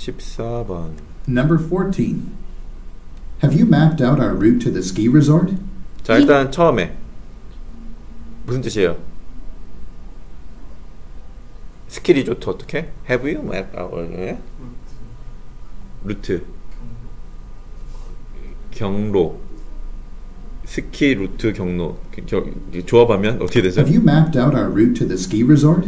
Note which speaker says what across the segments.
Speaker 1: 14번.
Speaker 2: Number 14. Have you mapped out our route to the ski resort?
Speaker 1: 자, 일단 처음에 무슨 뜻이에요? 스키 리조트 어떻게? Have you mapped out 루트 경로 스키 루트 경로 조합하면 어떻게 되죠?
Speaker 2: Have you mapped out our route to the ski resort?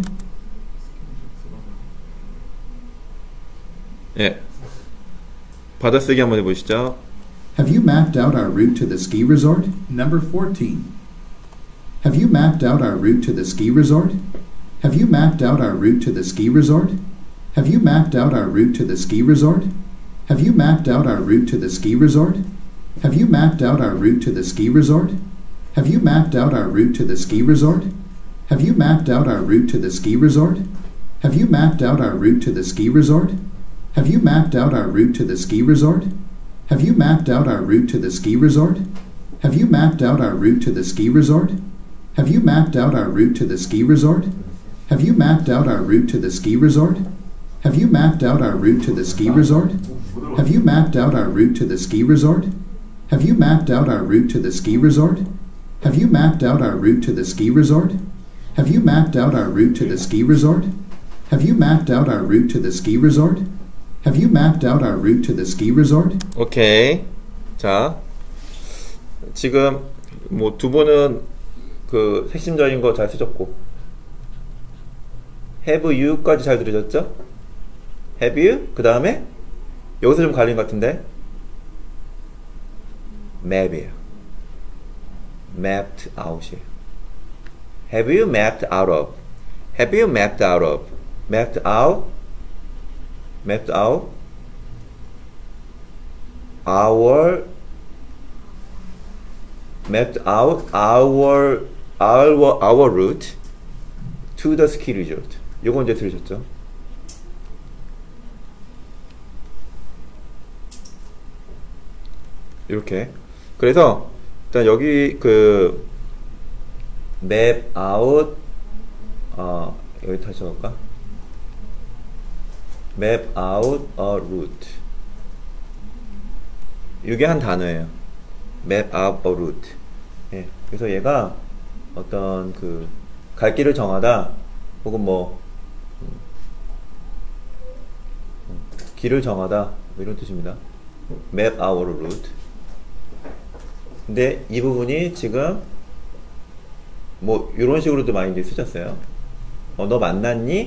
Speaker 1: 예, 받아쓰기 한번 해보시죠.
Speaker 2: Have you mapped out our route to the ski resort? Number 14. Have you mapped out our route to the ski resort? Have you mapped out our route to the ski resort? Have you mapped out our route to the ski resort? Have you mapped out our route to the ski resort? Have you mapped out our route to the ski resort? Have you mapped out our route to the ski resort? Have you mapped out our route to the ski resort? Have you mapped out our route to the ski resort? Have you mapped out our route to the ski resort? Have you mapped out our route to the ski resort? Have you mapped out our route to the ski resort? Have you mapped out our route to the ski resort? Have you mapped out our route to the ski resort? Have you mapped out our route to the ski resort? Have you mapped out our route to the ski resort? Have you mapped out our route to the ski resort? Have you mapped out our route to the ski resort? Have you mapped out our route to the ski resort? Have you mapped out our route to the ski resort? Have you mapped out our route to the ski resort?
Speaker 1: 오케이. 자, 지금 뭐 두 분은 그 핵심적인 거 잘 쓰셨고, have you까지 잘 들으셨죠? have you? 그 다음에 여기서 좀 갈린 것 같은데 map이에요. mapped out이에요. have you mapped out of? have you mapped out of? mapped out? mapped out our mapped out our route to the ski resort. 요거 이제 들으셨죠? 이렇게. 그래서 일단 여기 그 map out 여기 다시 적을까? map out a route. 이게 한 단어예요. map out a route. 예. 그래서 얘가 어떤 그 갈 길을 정하다 혹은 뭐 길을 정하다 뭐 이런 뜻입니다. map out a route. 근데 이 부분이 지금 뭐 이런 식으로도 많이 이제 쓰셨어요. 너 만났니?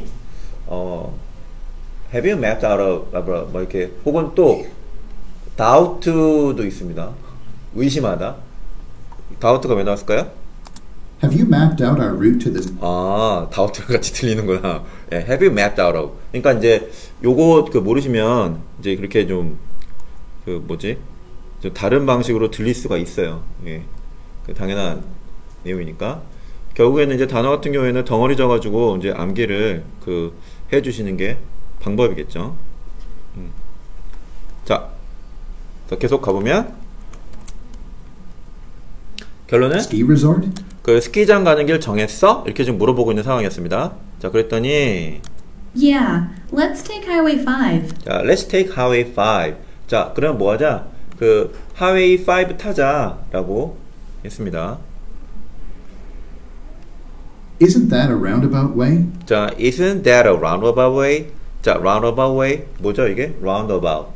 Speaker 1: Have you mapped out a 뭐 이렇게 혹은 또 doubt도 있습니다. 의심하다. doubt가 왜 나왔을까요?
Speaker 2: Have you mapped out our route to this?
Speaker 1: 아, doubt가 같이 들리는구나. 예, have you mapped out of? 그러니까 이제 요거 그 모르시면 이제 그렇게 좀 그 뭐지? 좀 다른 방식으로 들릴 수가 있어요. 예, 그 당연한 내용이니까. 결국에는 이제 단어 같은 경우에는 덩어리 져가지고 이제 암기를 그 해주시는 게 방법이겠죠. 자, 계속 가보면 결론은
Speaker 2: Ski resort?
Speaker 1: 그 스키장 가는 길 정했어? 이렇게 좀 물어보고 있는 상황이었습니다. 자, 그랬더니
Speaker 3: Yeah, let's take Highway 5.
Speaker 1: 자, let's take Highway 5. 자, 그럼 뭐 하자? 그 Highway 5 타자라고 했습니다.
Speaker 2: Isn't that a roundabout way?
Speaker 1: 자, isn't that a roundabout way? 자, roundabout way 뭐죠 이게? roundabout.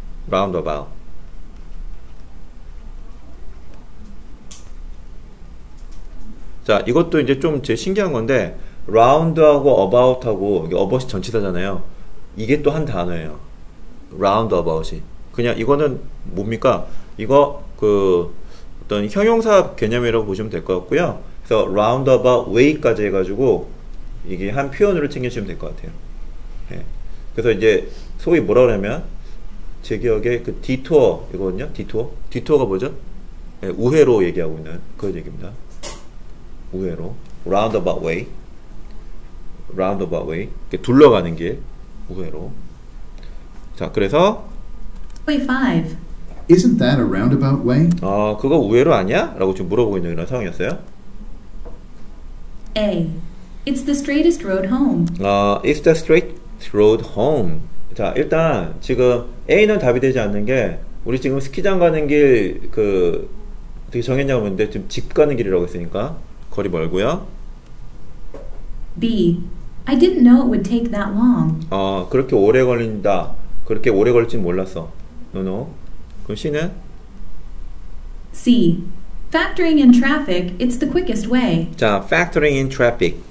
Speaker 1: 자, 이것도 이제 좀 제 신기한 건데 round하고 about하고 이게 about이 전치사잖아요. 이게 또 한 단어예요. roundabout이. 그냥 이거는 뭡니까? 이거 그 어떤 형용사 개념이라고 보시면 될 것 같고요. 그래서 roundabout way까지 해가지고 이게 한 표현으로 챙겨주시면 될 것 같아요. 예. 그래서 이제 소위 뭐라 그러냐면 제 기억에 그 detour 이거거든요. detour가 뭐죠? 예, 우회로 얘기하고 있는 그 얘기입니다. 우회로 roundabout way 이렇게 둘러가는 길 우회로. 자, 그래서
Speaker 3: Highway 5.
Speaker 2: Isn't that a roundabout way?
Speaker 1: 그거 우회로 아니야? 라고 지금 물어보고 있는 이런 상황이었어요.
Speaker 3: A. It's the straightest road home.
Speaker 1: It's the straight road home. 자, 일단 지금 A는 답이 되지 않는 게 우리 지금 스키장 가는 길 어떻게 정했냐고 했는데 지금 집 가는 길이라고 했으니까 거리 멀고요.
Speaker 3: B. I didn't know it would take that long.
Speaker 1: 그렇게 오래 걸린다. 그렇게 오래 걸릴진 몰랐어. No. 그럼 C는?
Speaker 3: C. Factoring in traffic, it's the quickest way.
Speaker 1: 자, factoring in traffic.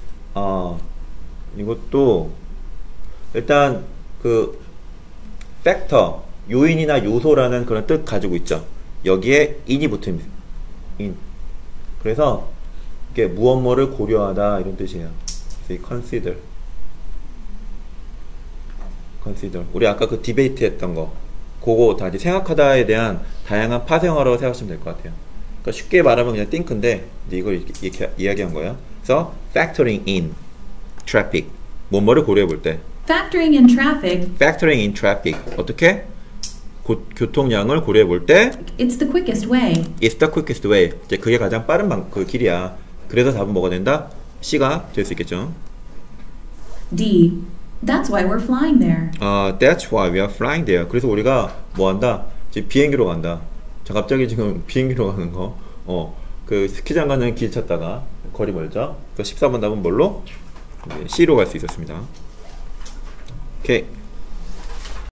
Speaker 1: 이것도 일단 그 factor, 요인이나 요소라는 그런 뜻 가지고 있죠. 여기에 in이 붙습니다. in. 그래서 이게 무엇뭐를 고려하다 이런 뜻이에요. 그래서 consider. 우리 아까 그 디베이트 했던 거 그거 다 이제 생각하다에 대한 다양한 파생어라고 생각하시면 될 것 같아요. 그러니까 쉽게 말하면 그냥 think인데 이제 이걸 이렇게 이야기한 거예요. 그래서 factoring in traffic 뭐뭐를 고려해 볼 때
Speaker 3: Factoring in traffic,
Speaker 1: factoring in traffic 어떻게? 교통량을 고려해 볼 때
Speaker 3: it's the quickest way.
Speaker 1: it's the quickest way 이제 그게 가장 빠른 그 길이야. 그래서 답은 뭐가 된다? C가 될 수 있겠죠.
Speaker 3: D. That's why we're flying there.
Speaker 1: That's why we are flying there. 그래서 우리가 뭐 한다? 지금 비행기로 간다. 자, 갑자기 지금 비행기로 가는 거. 그 스키장 가는 길 찾다가 거리 멀죠? 그래서 14번 답은 뭘로? C로 갈 수 있었습니다. 오케이.